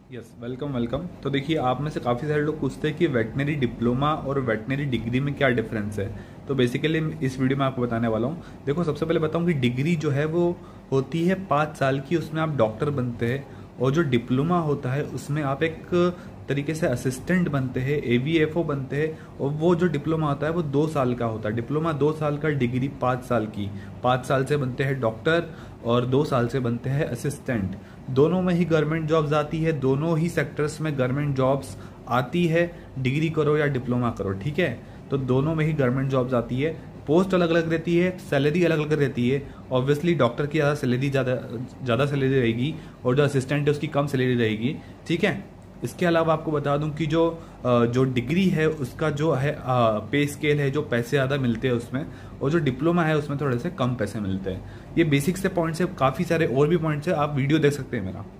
Yes, welcome welcome. तो देखिए, आप में से काफ़ी सारे लोग पूछते हैं कि वेटनरी डिप्लोमा और वेटनरी डिग्री में क्या डिफरेंस है। तो बेसिकली इस वीडियो में आपको बताने वाला हूँ। देखो, सबसे पहले बताऊँ कि डिग्री जो है वो होती है 5 साल की, उसमें आप डॉक्टर बनते हैं। और जो डिप्लोमा होता है उसमें आप एक तरीके से असिस्टेंट बनते हैं, AVFO बनते हैं। और वो जो डिप्लोमा होता है वो 2 साल का होता है। डिप्लोमा 2 साल का, डिग्री 5 साल की। 5 साल से बनते हैं डॉक्टर और 2 साल से बनते हैं असिस्टेंट। दोनों में ही गवर्नमेंट जॉब्स आती है, दोनों ही सेक्टर्स में गवर्नमेंट जॉब्स आती है, डिग्री करो या डिप्लोमा करो, ठीक है। तो दोनों में ही गवर्नमेंट जॉब्स आती है। पोस्ट अलग अलग रहती है, सैलरी अलग अलग रहती है। ऑब्वियसली डॉक्टर की ज़्यादा सैलरी रहेगी और जो असिस्टेंट है उसकी कम सैलरी रहेगी, ठीक है। इसके अलावा आपको बता दूं कि जो डिग्री है उसका जो है पे स्केल है, जो पैसे ज़्यादा मिलते हैं उसमें, और जो डिप्लोमा है उसमें थोड़े से कम पैसे मिलते हैं। ये बेसिक से पॉइंट्स है, काफ़ी सारे और भी पॉइंट्स है, आप वीडियो देख सकते हैं मेरा।